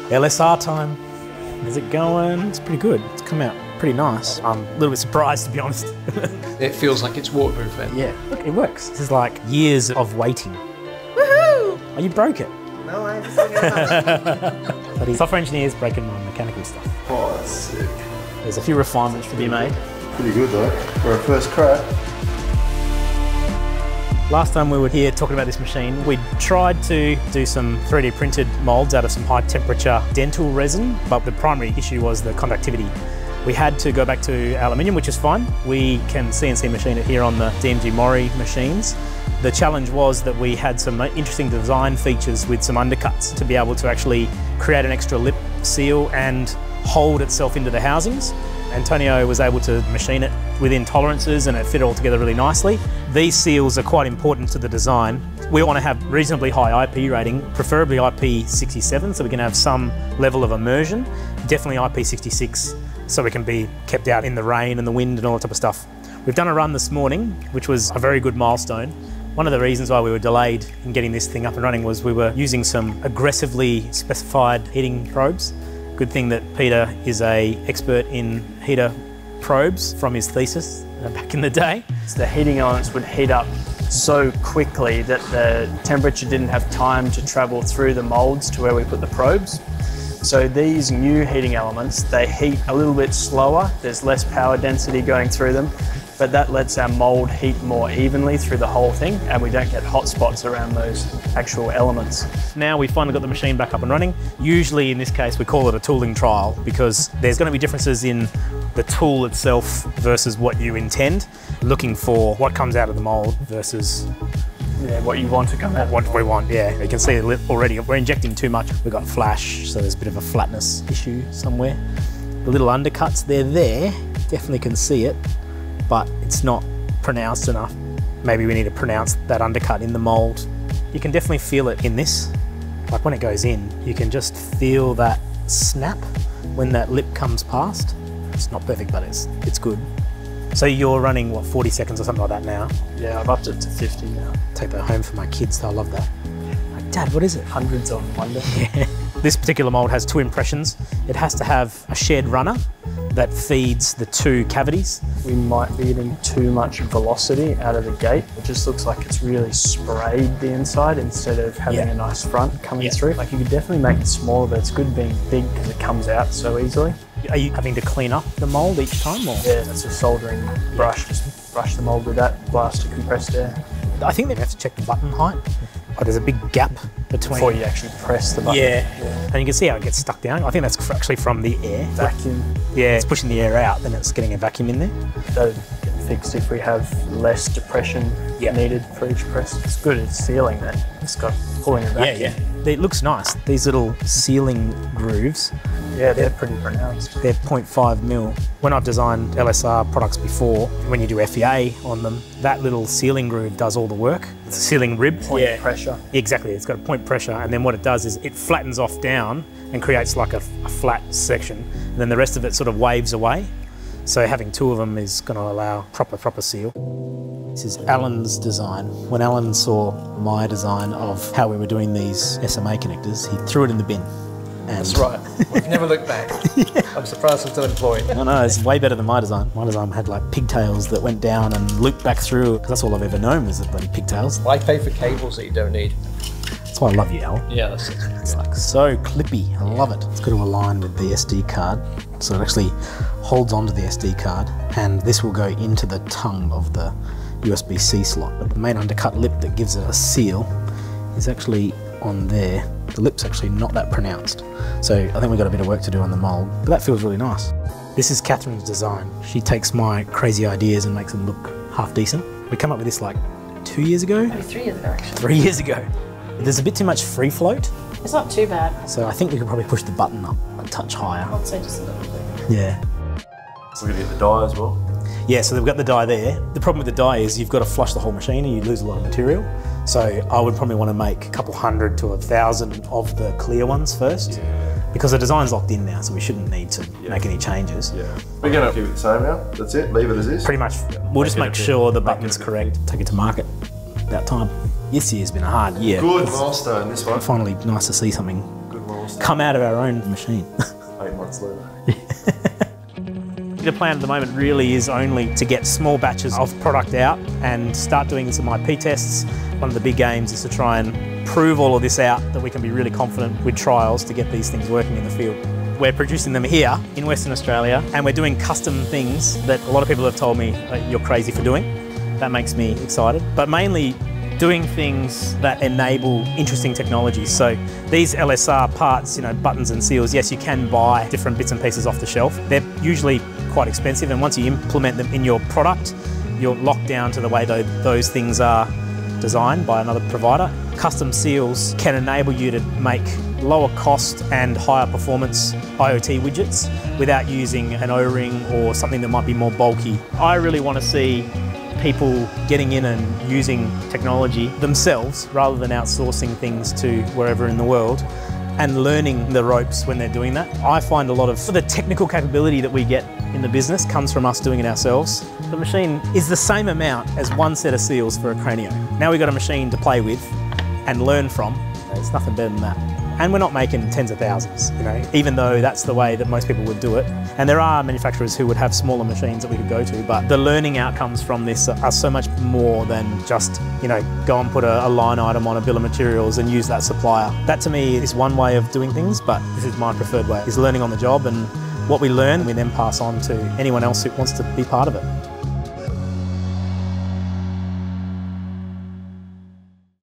LSR time. How's it going? It's pretty good. It's come out pretty nice. I'm a little bit surprised, to be honest. It feels like it's waterproof then. Yeah, look, it works. This is like years of waiting. Woohoo! Oh, you broke it. No, I just didn't. Software engineers breaking my mechanical stuff. Oh, that's sick. There's a few refinements to be made. Pretty good though, for a first crack. Last time we were here talking about this machine, we tried to do some 3D printed moulds out of some high temperature dental resin, but the primary issue was the conductivity. We had to go back to aluminium, which is fine. We can CNC machine it here on the DMG Mori machines. The challenge was that we had some interesting design features with some undercuts to be able to actually create an extra lip seal and hold itself into the housings. Antonio was able to machine it within tolerances and it fit all together really nicely. These seals are quite important to the design. We want to have reasonably high IP rating, preferably IP67, so we can have some level of immersion. Definitely IP66, so we can be kept out in the rain and the wind and all that type of stuff. We've done a run this morning, which was a very good milestone. One of the reasons why we were delayed in getting this thing up and running was we were using some aggressively specified heating probes. Good thing that Peter is an expert in heater probes from his thesis back in the day. The heating elements would heat up so quickly that the temperature didn't have time to travel through the moulds to where we put the probes. So these new heating elements, they heat a little bit slower. There's less power density going through them, but that lets our mould heat more evenly through the whole thing and we don't get hot spots around those actual elements. Now we've finally got the machine back up and running. Usually in this case we call it a tooling trial because there's going to be differences in the tool itself versus what you intend, looking for what comes out of the mould versus what you want to come out. What we want, yeah. You can see the lip already. We're injecting too much. We've got flash, so there's a bit of a flatness issue somewhere. The little undercuts, they're there. Definitely can see it, but it's not pronounced enough. Maybe we need to pronounce that undercut in the mould. You can definitely feel it in this. Like when it goes in, you can just feel that snap when that lip comes past. It's not perfect, but it's good. So you're running, what, 40 seconds or something like that now? Yeah, I've upped it to 50 now. Take that home for my kids, they'll love that. Like, Dad, what is it? Hundreds on wonder. Yeah. This particular mould has two impressions. It has to have a shared runner that feeds the two cavities. We might be getting too much velocity out of the gate. It just looks like it's really sprayed the inside instead of having a nice front coming through. Like you could definitely make it smaller, but it's good being big because it comes out so easily. Are you having to clean up the mould each time? Or? Yeah, that's a soldering brush. Just brush the mould with that, blast to compressed air. I think they have to check the button height. Oh, there's a big gap between... Before you actually press the button. Yeah. And you can see how it gets stuck down. I think that's actually from the air. Vacuum. Yeah, it's pushing the air out, then it's getting a vacuum in there. That'll get fixed if we have less depression needed for each press. It's good at sealing that. It's got pulling a vacuum. Yeah. It looks nice. These little sealing grooves. Yeah, they're pretty pronounced. They're 0.5 mil. When I've designed LSR products before, when you do FEA on them, that little sealing groove does all the work. It's a sealing rib. Point pressure. Exactly, it's got a point pressure, and then what it does is it flattens off down and creates like a flat section, and then the rest of it sort of waves away. So having two of them is going to allow proper seal. This is Alan's design. When Alan saw my design of how we were doing these SMA connectors, he threw it in the bin. That's right. We've never looked back. I'm surprised I'm still employed. No, it's way better than my design. My design had like pigtails that went down and looped back through, because that's all I've ever known was the bloody pigtails. Why pay for cables that you don't need? That's why I love you, Al. Yeah, that's It's like so clippy. I love it. It's got to align with the SD card. So it actually holds onto the SD card, and this will go into the tongue of the USB-C slot. But the main undercut lip that gives it a seal is actually on there. The lip's actually not that pronounced. So I think we've got a bit of work to do on the mould, but that feels really nice. This is Catherine's design. She takes my crazy ideas and makes them look half decent. We came up with this like 2 years ago? Maybe 3 years ago, actually. 3 years ago. There's a bit too much free float. It's not too bad. So I think we could probably push the button up a touch higher. I'd say just a little bit. Yeah. We're going to get the die as well. Yeah, so they've got the die there. The problem with the die is you've got to flush the whole machine and you lose a lot of material. So I would probably want to make a couple hundred to 1,000 of the clear ones first. Because the design's locked in now, so we shouldn't need to make any changes. Yeah. We're going to keep it the same now. That's it. Leave it as is. Pretty much. We'll just make sure the button's correct. Take it to market. About time. This year's been a hard year. Good milestone, this one. Finally, nice to see something come out of our own machine. 8 months later. The plan at the moment really is only to get small batches of product out and start doing some IP tests. One of the big aims is to try and prove all of this out, that we can be really confident with trials to get these things working in the field. We're producing them here in Western Australia, and we're doing custom things that a lot of people have told me you're crazy for doing. That makes me excited, but mainly doing things that enable interesting technologies. So these LSR parts, you know, buttons and seals, yes, you can buy different bits and pieces off the shelf. They're usually quite expensive, and once you implement them in your product, you're locked down to the way those things are designed by another provider. Custom seals can enable you to make lower cost and higher performance IoT widgets without using an O-ring or something that might be more bulky. I really want to see people getting in and using technology themselves rather than outsourcing things to wherever in the world, and learning the ropes when they're doing that. I find a lot of the technical capability that we get in the business comes from us doing it ourselves. The machine is the same amount as one set of seals for a Cranio. Now we've got a machine to play with and learn from. There's nothing better than that. And we're not making tens of thousands, you know, even though that's the way that most people would do it. And there are manufacturers who would have smaller machines that we could go to, but the learning outcomes from this are so much more than just, you know, go and put a line item on a bill of materials and use that supplier. That to me is one way of doing things, but this is my preferred way, is learning on the job, and what we learn we then pass on to anyone else who wants to be part of it.